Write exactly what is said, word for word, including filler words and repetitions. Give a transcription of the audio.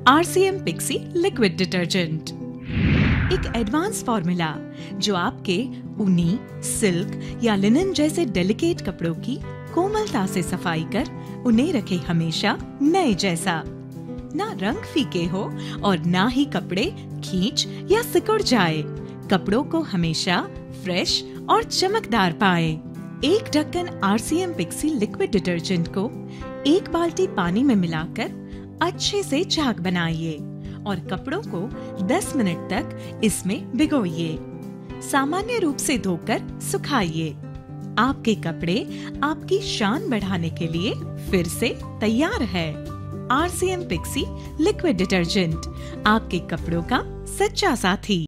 RCM Pixie liquid detergent, एक advance formula जो आपके ऊनी, सिल्क या लिनन जैसे डेलिकेट कपड़ों की कोमलता से सफाई कर उन्हें रखे हमेशा नए जैसा। ना रंग फीके हो और ना ही कपड़े खींच या सिकुड़ जाए। कपड़ों को हमेशा फ्रेश और चमकदार पाए। एक ढक्कन आरसीएम पिक्सी लिक्विड डिटर्जेंट को एक बाल्टी पानी में मिलाकर अच्छे से झाग बनाइए और कपड़ों को दस मिनट तक इसमें भिगोइए। सामान्य रूप से धोकर सुखाइए। आपके कपड़े आपकी शान बढ़ाने के लिए फिर से तैयार है। आरसीएम पिक्सी लिक्विड डिटर्जेंट, आपके कपड़ों का सच्चा साथी।